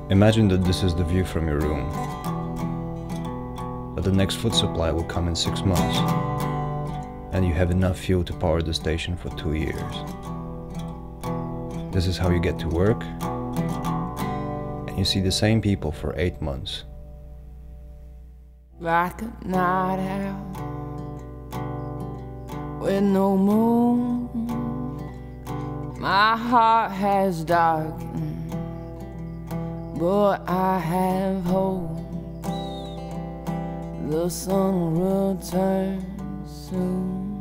Imagine that this is the view from your room, that the next food supply will come in 6 months, and you have enough fuel to power the station for 2 years. This is how you get to work, and you see the same people for 8 months. Like a night out with no moon, my heart has darkened, but I have hope. The sun will return soon.